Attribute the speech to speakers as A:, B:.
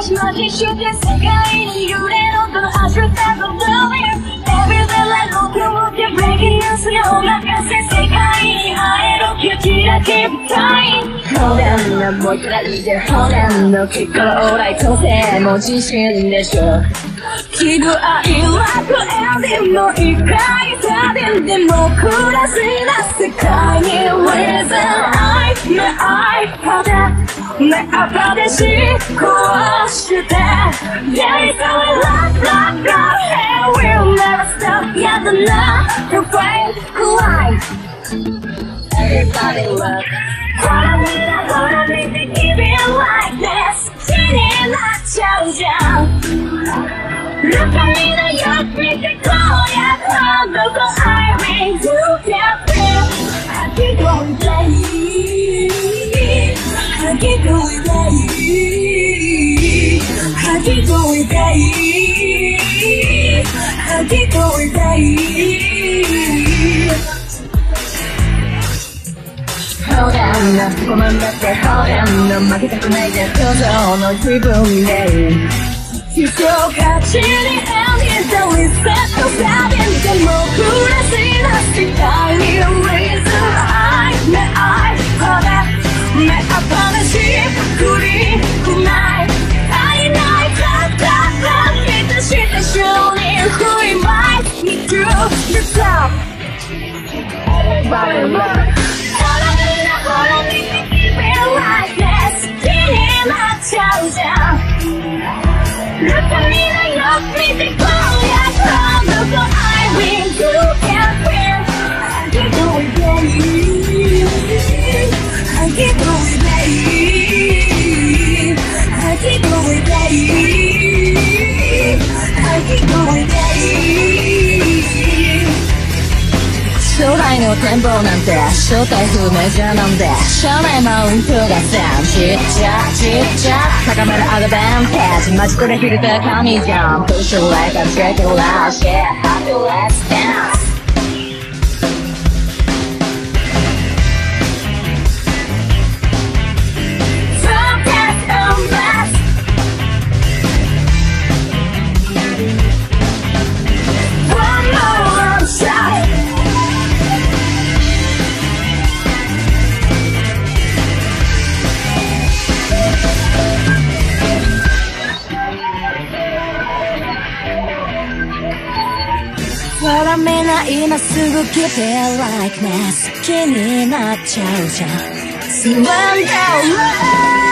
A: しまじして世界に揺れろとの足だと Everyday like locomotive breaking news にお任せ世界に会えろキラキラケープタイムほらなもう一回でほらの結果オーライとても自信でしょ喜怒哀楽エンディングの一回サデンでも暮らしな世界に Reason I 目愛肌目赤でし壊して Yeah it's all love love love and we'll never stop やだな Refrain cry Everybody love ほら見なほら見て Keep it like this 気になっちゃうじゃんLook at me now, you make the call, yeah, come, look at I mean, you can't feel I keep going crazy I keep going crazy I keep going crazy I keep going crazy Hold on, なこのんだって Hold on, 負けたくないで表情の気分で人勝ちに演じたリセットサビでも暮らしな世界に Reason I 目愛肌目赤なしクリームない足りないたった満たして週に振りまいに Do the top Everybody look ほらみんなほら見て Keep it like this 気になっちゃうじゃんLook at me now, look me, they call ya come Look at I win, you can't win I keep going baby I keep going baby I keep going baby I keep going baby 将来の展望なんて正体不明じゃなんでしゃあないマウントがさちっちゃちっちゃ高めるアドバンテージマジこれフィルター神じゃん Push your life and check it out Shit, happy let's dance Focus on that One more shotほらみんな今すぐ Keep it like this 気になっちゃうじゃん Surrender